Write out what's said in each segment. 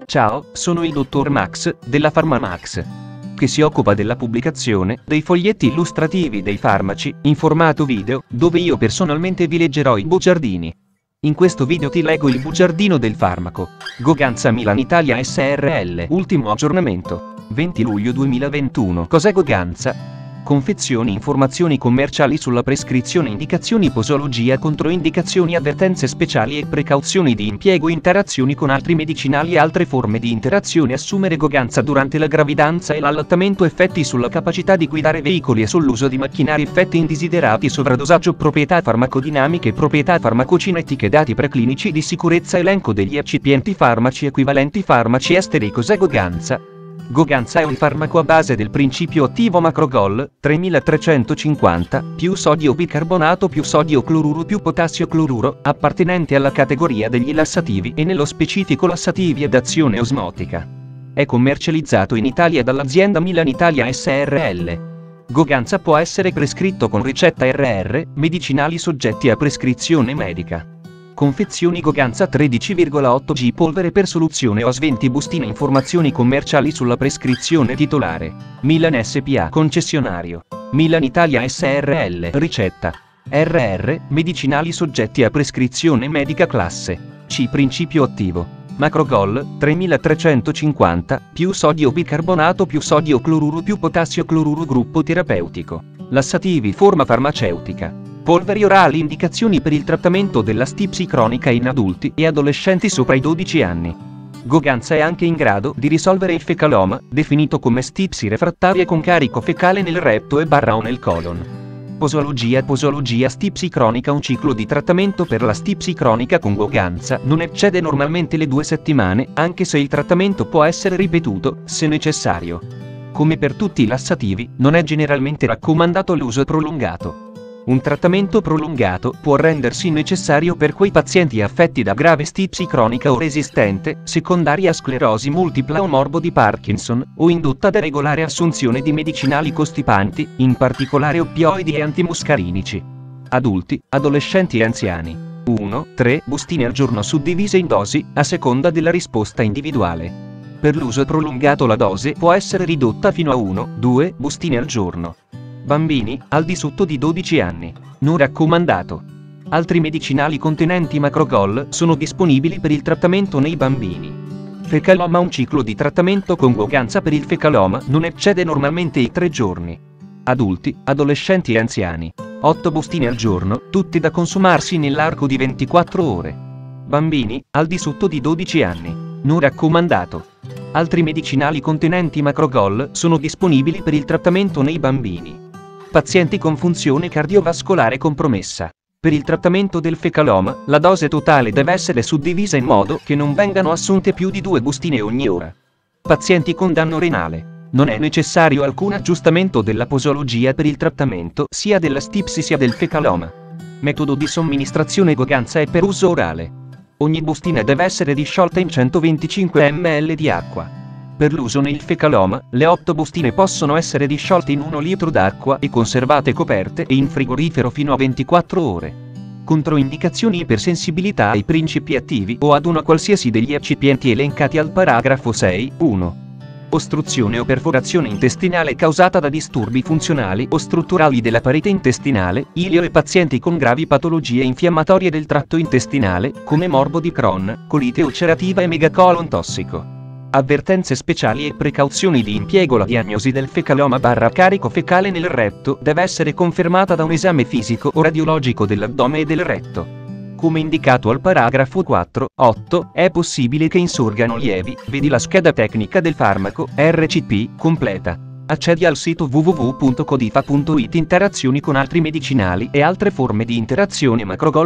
Ciao, sono il dottor Max, della PharmaMax, che si occupa della pubblicazione dei foglietti illustrativi dei farmaci, in formato video, dove io personalmente vi leggerò i bugiardini. In questo video ti leggo il bugiardino del farmaco. Goganza Milan Italia SRL. Ultimo aggiornamento. 20 luglio 2021. Cos'è Goganza? Confezioni, informazioni commerciali sulla prescrizione, indicazioni, posologia, controindicazioni, avvertenze speciali e precauzioni di impiego, interazioni con altri medicinali e altre forme di interazione. Assumere Goganza durante la gravidanza e l'allattamento, effetti sulla capacità di guidare veicoli e sull'uso di macchinari, effetti indesiderati, sovradosaggio, proprietà farmacodinamiche, proprietà farmacocinetiche, dati preclinici di sicurezza, elenco degli eccipienti, farmaci equivalenti, farmaci esteri. Cos'è Goganza? Goganza è un farmaco a base del principio attivo Macrogol 3350 più sodio bicarbonato più sodio cloruro più potassio cloruro, appartenente alla categoria degli lassativi e nello specifico lassativi ad azione osmotica. È commercializzato in Italia dall'azienda Milan Italia SRL. Goganza può essere prescritto con ricetta RR, medicinali soggetti a prescrizione medica. Confezioni Goganza 13,8 g polvere per soluzione OS 20 bustine. Informazioni commerciali sulla prescrizione titolare. Milan SPA concessionario. Milan Italia SRL ricetta. RR medicinali soggetti a prescrizione medica classe C principio attivo. Macrogol 3350 più sodio bicarbonato più sodio cloruro più potassio cloruro gruppo terapeutico. Lassativi forma farmaceutica. Polveri orali. Indicazioni per il trattamento della stipsi cronica in adulti e adolescenti sopra i 12 anni. Goganza è anche in grado di risolvere il fecaloma, definito come stipsi refrattaria con carico fecale nel retto e o nel colon. Posologia stipsi cronica. Un ciclo di trattamento per la stipsi cronica con Goganza non eccede normalmente le 2 settimane, anche se il trattamento può essere ripetuto, se necessario. Come per tutti i lassativi, non è generalmente raccomandato l'uso prolungato. Un trattamento prolungato può rendersi necessario per quei pazienti affetti da grave stipsi cronica o resistente, secondaria a sclerosi multipla o morbo di Parkinson, o indotta da regolare assunzione di medicinali costipanti, in particolare oppioidi e antimuscarinici. Adulti, adolescenti e anziani. 1-3 bustine al giorno suddivise in dosi, a seconda della risposta individuale. Per l'uso prolungato la dose può essere ridotta fino a 1-2 bustine al giorno. Bambini, al di sotto di 12 anni. Non raccomandato. Altri medicinali contenenti Macrogol sono disponibili per il trattamento nei bambini. Fecaloma. Un ciclo di trattamento con Goganza per il fecaloma non eccede normalmente i 3 giorni. Adulti, adolescenti e anziani. 8 bustine al giorno, tutte da consumarsi nell'arco di 24 ore. Bambini, al di sotto di 12 anni. Non raccomandato. Altri medicinali contenenti Macrogol sono disponibili per il trattamento nei bambini. Pazienti con funzione cardiovascolare compromessa. Per il trattamento del fecaloma, la dose totale deve essere suddivisa in modo che non vengano assunte più di 2 bustine ogni ora. Pazienti con danno renale. Non è necessario alcun aggiustamento della posologia per il trattamento sia della stipsi sia del fecaloma. Metodo di somministrazione Goganza è per uso orale. Ogni bustina deve essere disciolta in 125 ml di acqua. Per l'uso nel fecaloma, le 8 bustine possono essere disciolte in 1 litro d'acqua e conservate coperte e in frigorifero fino a 24 ore. Controindicazioni: ipersensibilità ai principi attivi o ad uno qualsiasi degli eccipienti elencati al paragrafo 6, 1. Ostruzione o perforazione intestinale causata da disturbi funzionali o strutturali della parete intestinale, ilio e pazienti con gravi patologie infiammatorie del tratto intestinale, come morbo di Crohn, colite ulcerativa e megacolon tossico. Avvertenze speciali e precauzioni di impiego: la diagnosi del fecaloma carico fecale nel retto deve essere confermata da un esame fisico o radiologico dell'addome e del retto. Come indicato al paragrafo 4, 8, è possibile che insorgano lievi, vedi la scheda tecnica del farmaco, RCP, completa. Accedi al sito www.codifa.it. Interazioni con altri medicinali e altre forme di interazione. Macrogol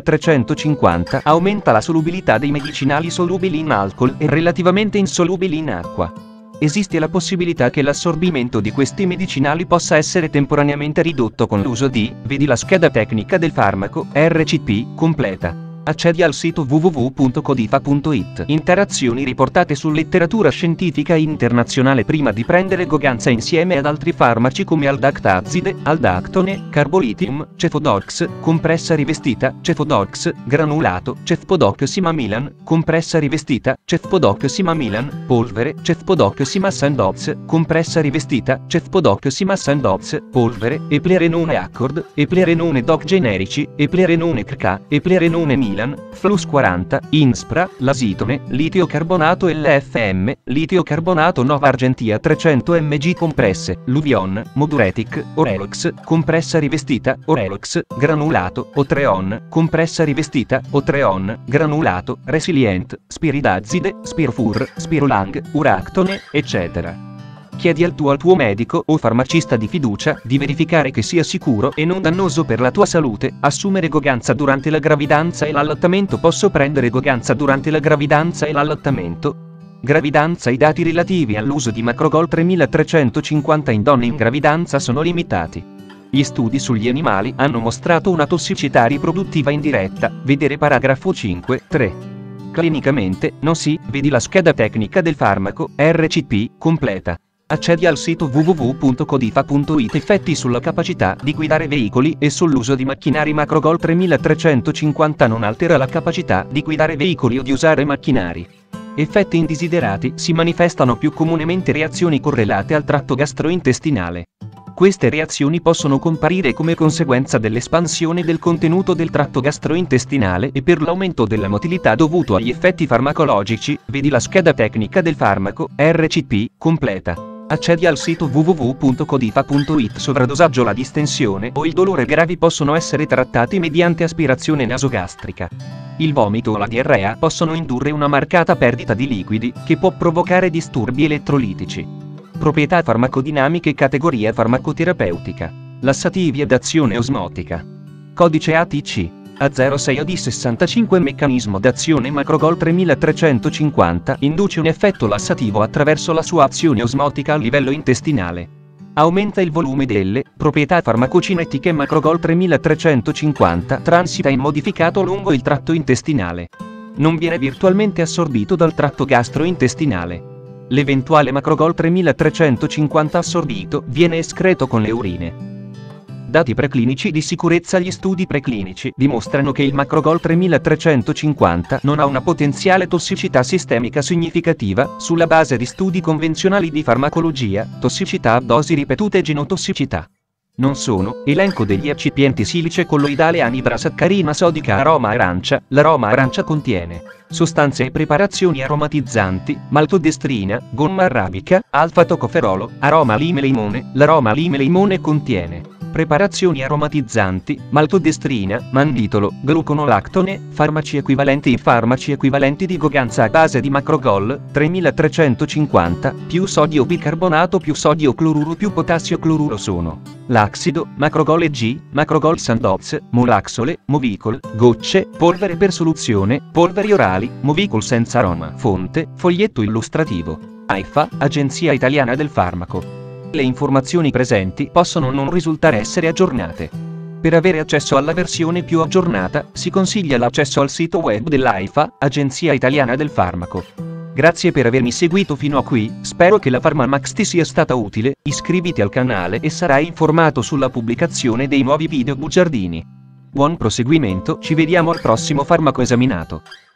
3350 aumenta la solubilità dei medicinali solubili in alcol e relativamente insolubili in acqua. Esiste la possibilità che l'assorbimento di questi medicinali possa essere temporaneamente ridotto con l'uso di, vedi la scheda tecnica del farmaco, RCP, completa. Accedi al sito www.codifa.it. Interazioni riportate su letteratura scientifica internazionale prima di prendere Goganza insieme ad altri farmaci come Aldactazide, Aldactone, Carbolitium, Cefodox, compressa rivestita, Cefodox, granulato, Cefpodoximamilan, compressa rivestita, Cefpodoximamilan, polvere, Cefpodoximasandoz, compressa rivestita, Cefpodoximasandoz, polvere, Eplerenone Accord, Eplerenone Doc generici, Eplerenone CK, Eplerenone Milan, Flus 40, Inspra, Lasitone, litio carbonato LFM, litio carbonato Nova Argentia 300 mg compresse, Luvion, Moduretic, Orelox, compressa rivestita, Orelox, granulato, Otreon, compressa rivestita, Otreon, granulato, Resilient, Spiridazide, Spirfur, Spirolang, Uractone, eccetera. Chiedi al tuo medico o farmacista di fiducia di verificare che sia sicuro e non dannoso per la tua salute assumere Goganza durante la gravidanza e l'allattamento. Posso prendere Goganza durante la gravidanza e l'allattamento? Gravidanza. I dati relativi all'uso di Macrogol 3350 in donne in gravidanza sono limitati. Gli studi sugli animali hanno mostrato una tossicità riproduttiva indiretta, vedere paragrafo 5.3. Clinicamente, non si, vedi la scheda tecnica del farmaco, RCP, completa. Accedi al sito www.codifa.it. Effetti sulla capacità di guidare veicoli e sull'uso di macchinari. Macrogol 3350 non altera la capacità di guidare veicoli o di usare macchinari. Effetti indesiderati. Si manifestano più comunemente reazioni correlate al tratto gastrointestinale. Queste reazioni possono comparire come conseguenza dell'espansione del contenuto del tratto gastrointestinale e per l'aumento della motilità dovuto agli effetti farmacologici. Vedi la scheda tecnica del farmaco, RCP, completa. Accedi al sito www.codifa.it. Sovradosaggio. La distensione o il dolore gravi possono essere trattati mediante aspirazione nasogastrica. Il vomito o la diarrea possono indurre una marcata perdita di liquidi, che può provocare disturbi elettrolitici. Proprietà farmacodinamiche. Categoria farmacoterapeutica. Lassativi ad azione osmotica. Codice ATC. A06AD65. Meccanismo d'azione. Macrogol 3350 induce un effetto lassativo attraverso la sua azione osmotica a livello intestinale. Aumenta il volume delle proprietà farmacocinetiche. Macrogol 3350 transita immodificato lungo il tratto intestinale. Non viene virtualmente assorbito dal tratto gastrointestinale. L'eventuale Macrogol 3350 assorbito viene escreto con le urine. Dati preclinici di sicurezza. Gli studi preclinici dimostrano che il Macrogol 3350 non ha una potenziale tossicità sistemica significativa, sulla base di studi convenzionali di farmacologia, tossicità a dosi ripetute e genotossicità. Non sono, elenco degli eccipienti: silice colloidale, anidrasaccarina sodica, aroma arancia. L'aroma arancia contiene sostanze e preparazioni aromatizzanti, maltodestrina, gomma arabica, alfa-tocoferolo, aroma lime-limone. L'aroma lime-limone contiene preparazioni aromatizzanti, maltodestrina, manditolo, gluconolactone. Farmaci equivalenti. I farmaci equivalenti di Goganza a base di Macrogol 3350 più sodio bicarbonato più sodio cloruro più potassio cloruro sono Laxido, Macrogol EG, Macrogol Sandoz, Molaxole, Movicol, gocce, polvere per soluzione, polveri orali, Movicol senza aroma. Fonte, foglietto illustrativo. AIFA, Agenzia Italiana del Farmaco. Le informazioni presenti possono non risultare essere aggiornate. Per avere accesso alla versione più aggiornata, si consiglia l'accesso al sito web dell'AIFA, Agenzia Italiana del Farmaco. Grazie per avermi seguito fino a qui, spero che la PharmaMax ti sia stata utile. Iscriviti al canale e sarai informato sulla pubblicazione dei nuovi video bugiardini. Buon proseguimento, ci vediamo al prossimo farmaco esaminato.